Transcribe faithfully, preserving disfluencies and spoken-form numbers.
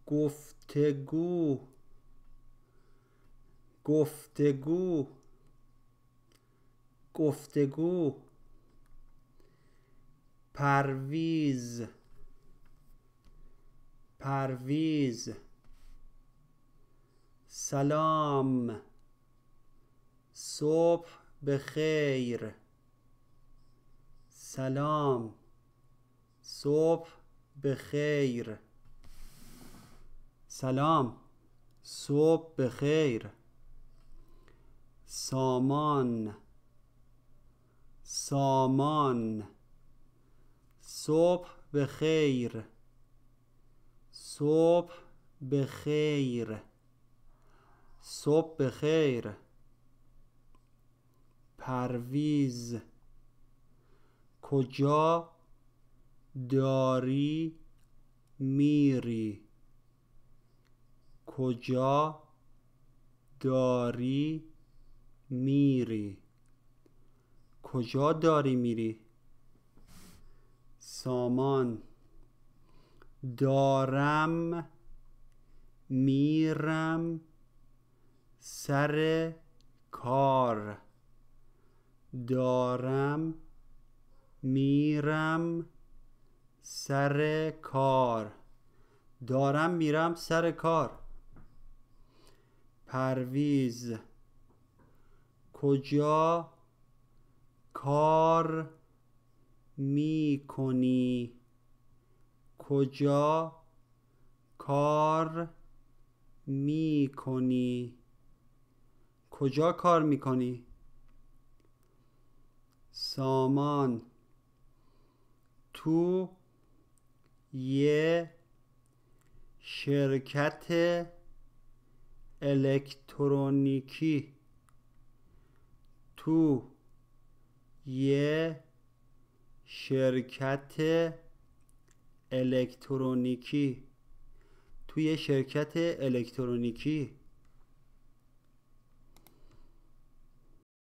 گفتگو گفتگو گفتگو پرویز پرویز سلام صبح بخیر سلام صبح بخیر سلام صبح بخیر سامان سامان صبح بخیر صبح بخیر صبح بخیر پرویز کجا داری میری کجا داری میری کجا داری میری سامان دارم میرم سر کار دارم میرم سر کار دارم میرم سر کار پرویز کجا کار می کنی کجا کار می کنی کجا کار می کنی سامان تو یه شرکت الکترونیکی تو یه شرکت الکترونیکی تو یه شرکت الکترونیکی